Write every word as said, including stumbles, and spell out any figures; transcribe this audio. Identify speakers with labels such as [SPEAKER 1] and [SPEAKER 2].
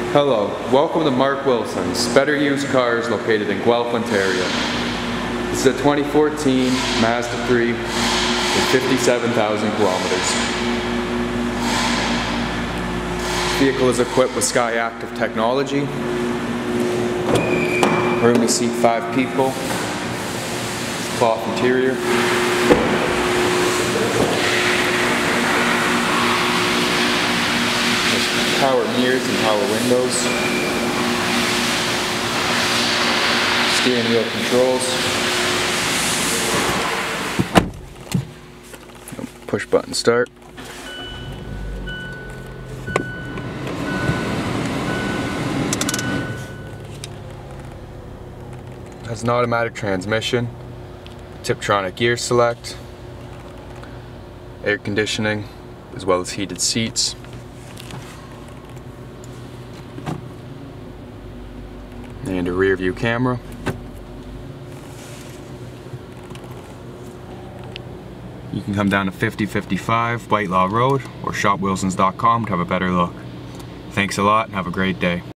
[SPEAKER 1] Hello, welcome to Mark Wilson's Better Used Cars located in Guelph, Ontario. This is a twenty fourteen Mazda three with fifty-seven thousand kilometers. This vehicle is equipped with Sky Active technology. Room to seat five people. Cloth interior. Power mirrors and power windows. Steering wheel controls. Push button start. Has an automatic transmission, Tiptronic gear select, air conditioning, as well as heated seats. And a rear view camera. You can come down to fifty fifty-five Whitelaw Road or shop wilsons dot com to have a better look. Thanks a lot and have a great day.